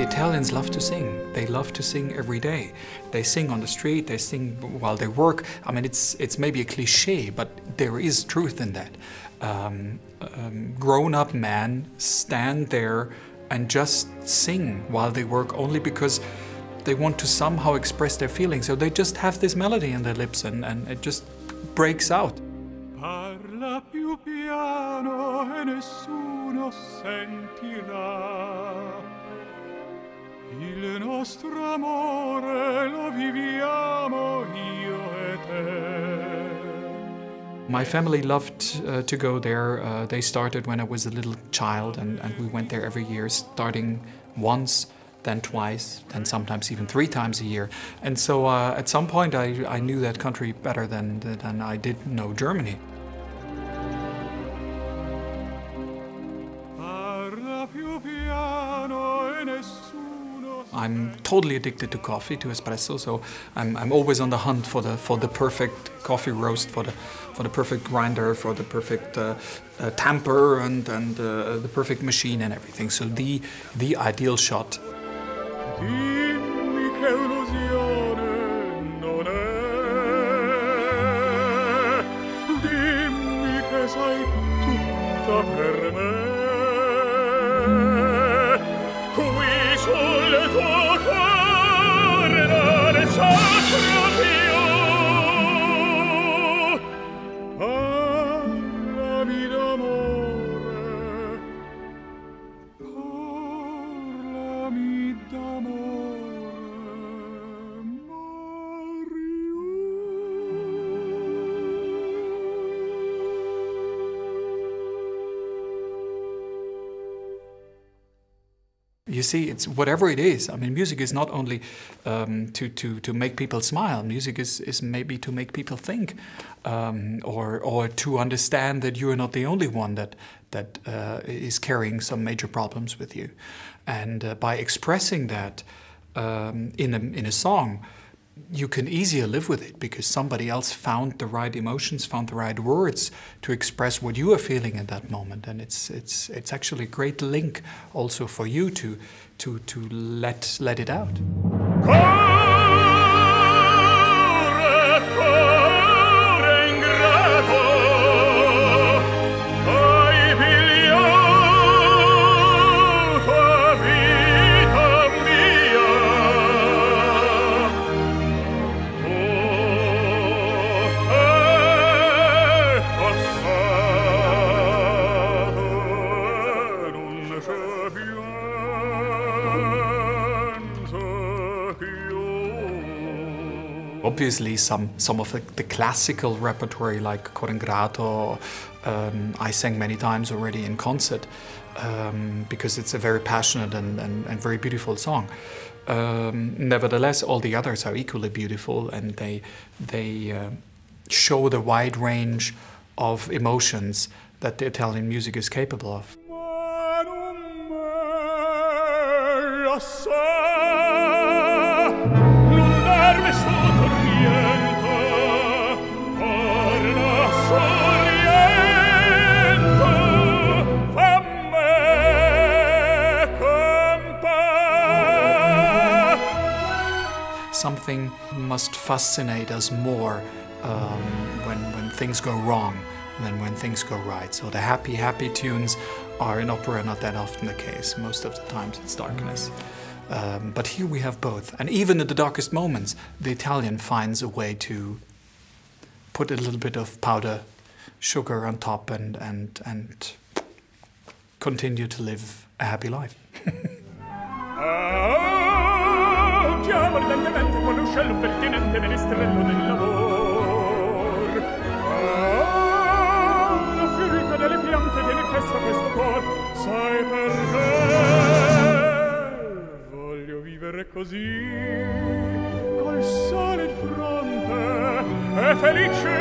The Italians love to sing. They love to sing every day. They sing on the street, they sing while they work. I mean, it's maybe a cliche, but there is truth in that. Grown-up men stand there and just sing while they work only because they want to somehow express their feelings. So they just have this melody in their lips and it just breaks out. Parla più piano e nessuno sentirà. Il nostro amore lo viviamo io e te. My family loved to go there. They started when I was a little child and we went there every year, starting once, then twice, then sometimes even 3 times a year. And so at some point I knew that country better than I did know Germany. I'm totally addicted to coffee, to espresso, so I'm always on the hunt for the perfect coffee roast, for the perfect grinder, for the perfect tamper and the perfect machine and everything. So the ideal shot. Dimmi che un'illusione non è. Dimmi che sei tutta per me. Qui sul tuo cuore non è sacro più. Parlami d'amore. Parlami d'amore, Mario. You see, it's whatever it is. I mean, music is not only to make people smile. Music is maybe to make people think, or to understand that you are not the only one that is carrying some major problems with you. And by expressing that in a song, you can easier live with it because somebody else found the right emotions, found the right words to express what you are feeling at that moment. And it's actually a great link also for you to let it out. Obviously, some of the classical repertory like Cor Ingrato, I sang many times already in concert because it's a very passionate and very beautiful song. Nevertheless, all the others are equally beautiful, and they show the wide range of emotions that the Italian music is capable of. Something must fascinate us more when things go wrong than when things go right. So the happy tunes are in opera not that often the case. Most of the times it's darkness. But here we have both. And even in the darkest moments, the Italian finds a way to put a little bit of powder sugar on top and continue to live a happy life. Chiamo ardentemente quale uccello pertinente menestrello del lavoro. La fiorita delle piante tiene presto questo cor. Sai perché voglio vivere così, col sole in fronte e felice